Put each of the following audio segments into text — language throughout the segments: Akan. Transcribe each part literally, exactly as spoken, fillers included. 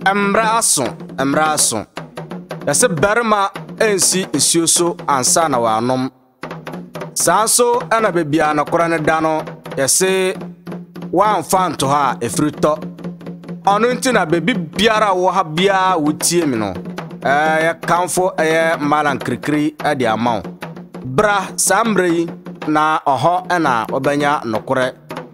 Embraso, embraso. Yase berma ensi isioso ansa na wanom. Sanso ana bebia na korane dano yase wan fanto ha efrito. Onu nti na bebi biara wo ha bia wotie mi no. Eh ya kanfo eh malan krikri ade amaw. Bra samrei na oho na obanya nokore.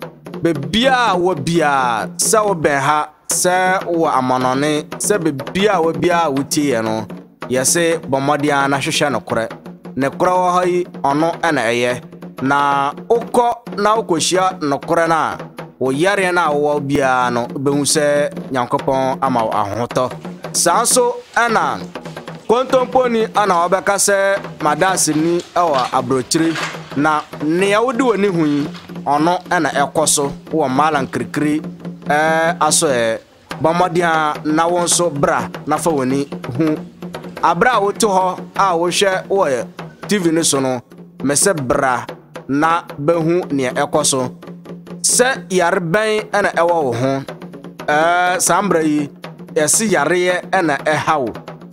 Bebia wo bia sa wo ben ha se wo amanone se bebia wo bia wotie no. Yase bomodia na hwehwe nokore. Ne kora wo hayi ono na eye na ukọ na ukohia nokore na wo yare na wo bia no behu se Nyankopon ama ahoto sanso ana kontomponi ana obeka se madase ni ewa abrochiri na ne yawodi woni hu ono na ekoso wo malan krikri eh aso e bomodia na wonso bra na fa woni hu abra woto ho a wo hwe wo T V ni so no mese bra na behu ne ekoso se yarben ena ewo wo ho eh sambra yi yesi yareye ena ehaw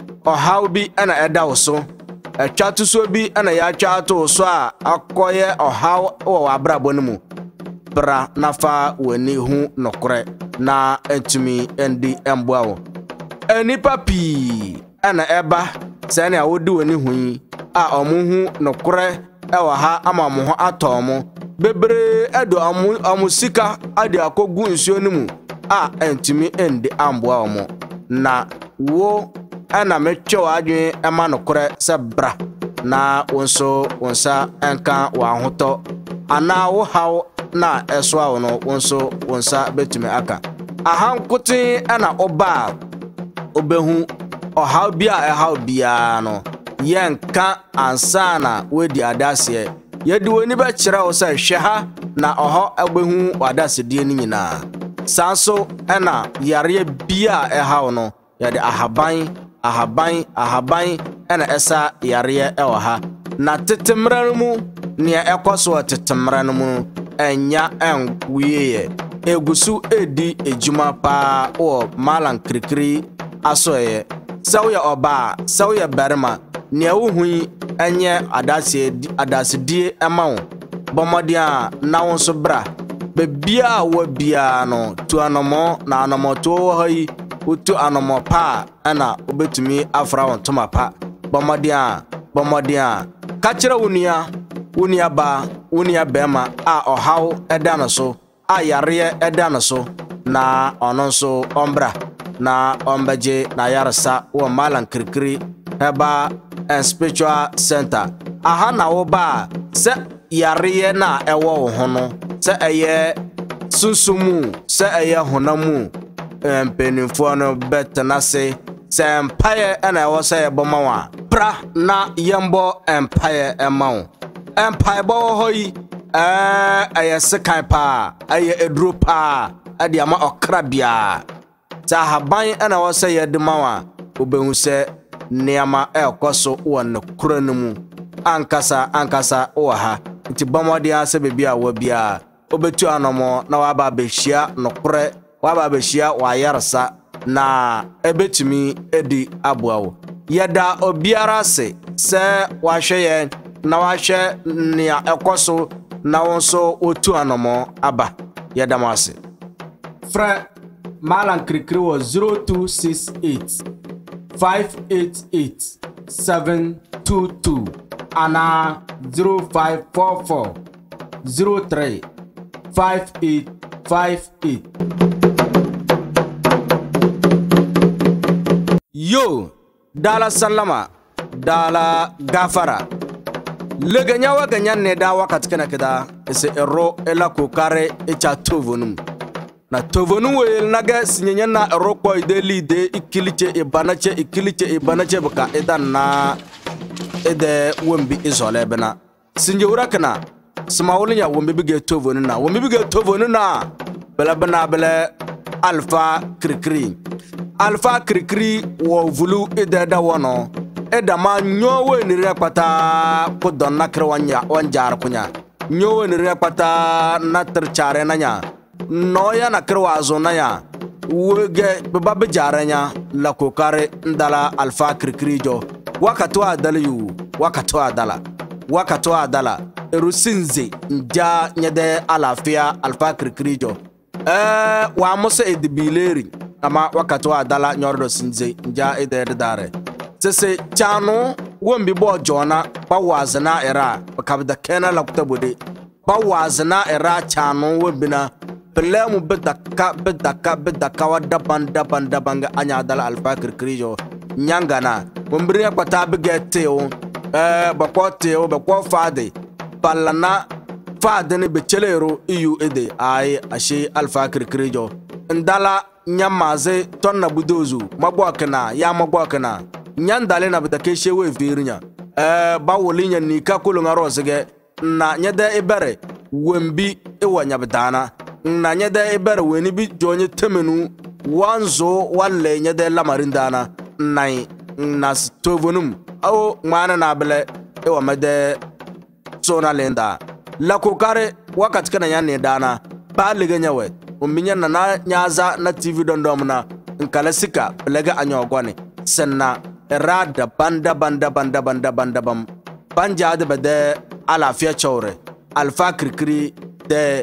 ohaw bi ena edaw so etwatu so bi ena ya twatu so a akoye ohaw wo abra bonimu bra na fa woni hu nokore na entumi endi emboawo enipa pi ena eba se ne awodi woni hu a omuhu nokore ewa ha ama mo ho atomo bebre edo amu amusika ade akogu nsuo nimu a entimi endi amboa omo na wo ana metwe adwen ema nokore se bra na wonso wonsa enka wa hoto ana wo haw na eso awo no wonso wonsa betumi aka ahankote ana oba obehu ohaw bia ehaw bia no yenka ansana wedi adase yedi woni be kire wo se hwe na oho agbehu wadase die ni nyina sanso ena yare bia ehaw no yede ahaban ahaban ahaban ena esa yare ewa ha na tetemran mu ne ekoso tetemran mu enya enwiye egusu edi ejuma pa o malan krikri asoye sawya oba sawya berma ne wuhui enye adase adase die emawo bomodia na wonso bra bebia wa bia no tu anomo na anomo to hayi utu anomo pa ana obetumi afra won toma pa bomodia bomodia ka kire wunia wunia ba wunia bema a ohaw edano so a yare edano so na ononso ombra na ombeje na yarsa wo malan krikri heba and spiritual center aha na wo ba se yare na ewo wo hono se eye sunsumu se eye honamu empenifo no betna se se empire na ewo se bomawa pra na yembo empire emawo empire bo hoyi eh eye sekan pa eye edro pa ade ama okrabia ta haban na wo se yedmawa obehu se Niama ekoso won kuranumu ankasa ankasa oha nti bamodia se bebia wa bia obetu anomo na waba behia nokore waba behia wa yarsa na ebetumi edi aboawo yeda obiara se se wahweye na wahwe nia ekoso na wonso otu anomo aba yeda mase fra malan krikri wo zero two six eight five eight eight seven two two ana zero five four four zero three five eight five eight. Yo dala salama dala gafara leganya wa ganya ne da wakati kana kida ese ero ela kokare echa tovonum na tovonu wel naga sinyenya na rokpo ideli de ikiliche ibanache ikiliche ibanache baka edan na ede wombi izole bena sinje urakana smawulinya wombi bige tovonu na wombi bige tovonu na bela bena bele alpha krikri alpha krikri wo vulu ede da wono eda ma nyowe ni rekpata ko donna krewanya wanjar kunya nyowe ni rekpata na terchare nanya noya na krwazo na ya wege baba jaranya la kokare ndala alfa krikrijo wakatu adala yu wakatu adala wakatu adala erusinze nja nyede alafia alfa krikrijo eh wa musa edibileri ama wakatu adala nyordo sinze nja ede dare sese chano wombi bo jona ba wazna era bakabda kena la kutabode ba wazna era chano wombina Pelemu bedaka bedaka bedaka wadaban daban dabanga anya dala alfa krikrijo nyangana mumbriya kwata bigeteo eh bakwateo bakwa fade balana fade ne bechelero iyu ede ai ashe alfa krikrijo ndala nyamaze tonna budozu magwakana ya magwakana nyandale na bedake shewe virinya eh bawolinya nika kulunga rosege na nyada ibere wembi ewanya bedana na nyada ibere weni bi jonye temenu wanzo walle nyada lamarindana nai na stovonum aw mana na bele ewa mede sona lenda la kokare wakati kana nyane dana ba lega nyawe umminya na na nyaza na tv dondomna nkala sika lega anyogone senna rada banda banda banda banda banda bam banja de bede ala fia chore alfa krikri de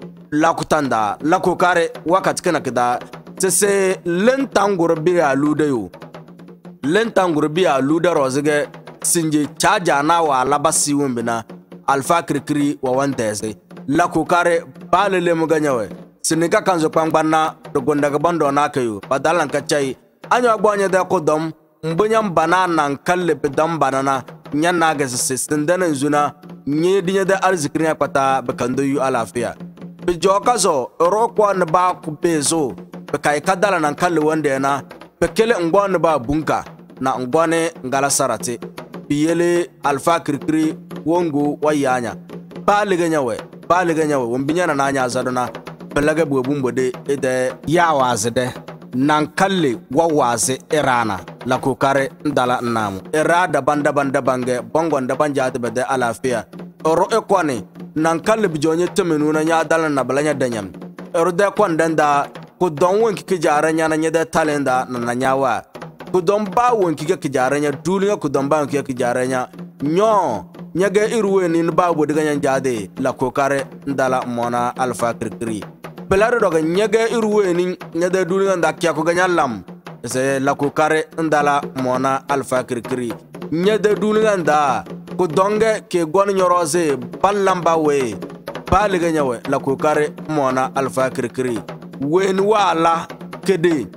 lakutanda lakokare wakati kana kida tese lentangoro bi alude yo lentangoro bi alude rozege sinje chaja na wa labasi wombina alfa krikri wa wantese lakokare balele muganyawe sinika kanzo kwangbana dogonda gabando na kayo badalan kachai anyo agbonye de kodom mbonyam banana nkalle bedam banana nyanna ga sisindana zuna nye dinye de arzikriya pata bekando yu alafia bijoka zo rokwa ne ba kupezo bekai kadala nan kalle wande na bekele ngwane ba bunka na ngwane ngala sarate biyele alfa krikri wongo wayanya balige nyawe balige nyawe wombinya na nya zadona belaga bobumbo ede ya wazede nan kalle wawaze irana la kokare ndala namu irada banda banda bange bongo ndabanja de bede alafia oro ekwani nan kalle bijonye temenu na nya dala na balanya danyam oro de kwandanda ko don wonki ke jaranya na nyede talenda na na nyawa ko don ba wonki ke jaranya duliya ko don ba wonki ke jaranya nyo nyage irwe ni ba bo diga nyanjade la kokare ndala mona alfa krikri belaro doga nyage irwe ni nyade duliya ndakya ko ganyalam se la kokare ndala mona alfa krikri nyade duliya nda ko donge ke gon nyoroze ballamba we baliga nyawe la kokare mona alfa krikri wen wala kede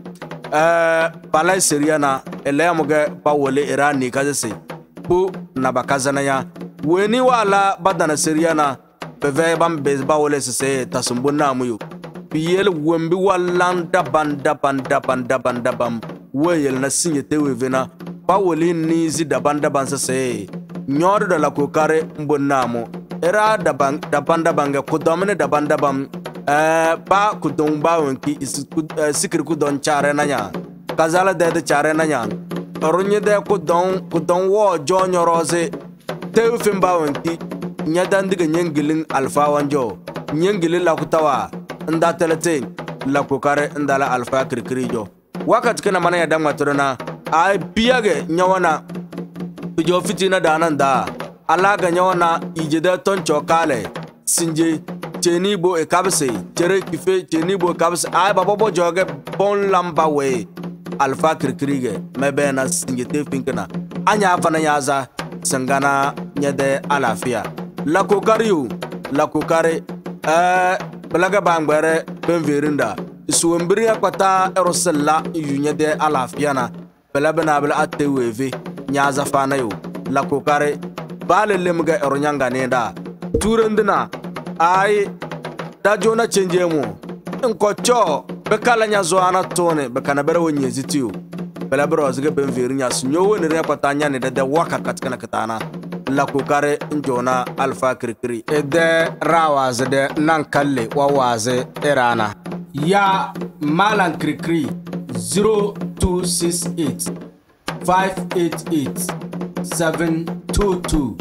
eh balai seriana elemuge bawole irani kazese bu na bakazana ya weni wala badana seriana beve bam bez bawole sese tasumbuna muyu biyel wembi walanda banda banda banda banda bam weyel na sinyete wevena bawole nizi da banda bansa se nyodo da la kokare mbonamo era da bang da banda banga kudomne da banda bam eh ba kudon ba wonki sikir kudon chare nanya kazala de chare nanya orunye de kudon kudon wo jonyo rose teufin ba wonki nyadan diga nyengilin alfa wanjo nyengilin la kutawa nda telete la kokare ndala alfa krikrijo wakati kana mana ya damma torona ay biyage nyawana bijo fitina dananda alaga nyawana ijeda ton chokale sinje cheni bo e kabse chere kife cheni bo kabse ay babo joge bon lamba we alfa krikrige mebe na singete finkana anya fana yaza sangana nyede alafia la kokariu la kokare eh balaga bangbere benverinda suwembiri akwata erosella yunyede alafia na belabena bela ateweve nyaza fana yo la kokare bale lemga eronyanga nenda turendina ay da jona change mu nkocho bekala nya zoana tone bekana bere wonye zitiu bela bere ozge benveri nya sunyo woni re patanya ne de waka katkana katana la kokare njona alfa krikri ede rawaze de nankalle wawaze erana ya malan krikri zero two six eight five eight eight seven two two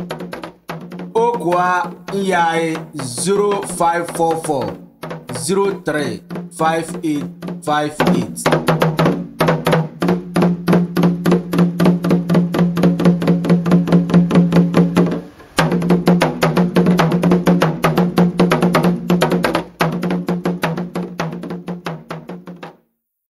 okwa yae zero five four four zero three five eight five eight.